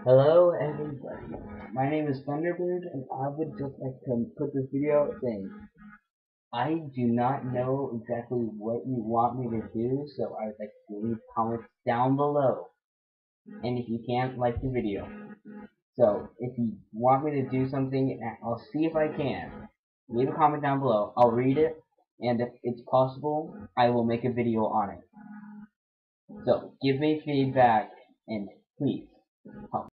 Hello everybody, my name is Thunderbird and I would just like to put this video out saying I do not know exactly what you want me to do, so I would like to leave comments down below. And if you can't, like the video. So if you want me to do something, I'll see if I can. Leave a comment down below, I'll read it, and if it's possible, I will make a video on it. So give me feedback and please help.